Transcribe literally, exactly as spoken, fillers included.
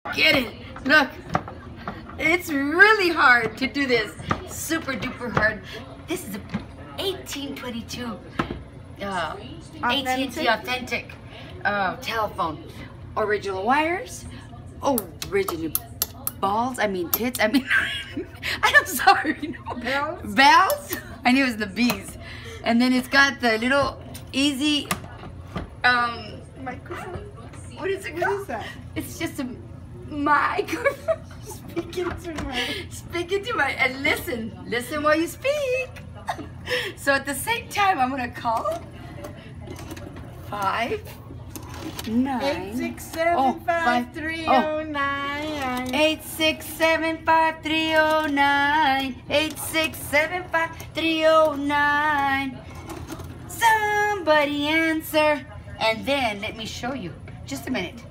Get it. Look. It's really hard to do this. Super duper hard. This is a eighteen twenty-two uh, A T and T authentic uh, telephone. Original wires. Original balls. I mean tits. I mean, I'm sorry. No. Bells? Bells? I knew it was the bees. And then it's got the little easy, um, Microphone? what is it What called? is that? It's just a microphone. Speak into my... Speak into my, and listen. Listen while you speak. So at the same time, I'm going to call five, nine, Eight six seven oh, five five- three oh. oh nine. eight six seven five three oh nine. eight six seven five three oh nine. Somebody answer. And then let me show you. Just a minute.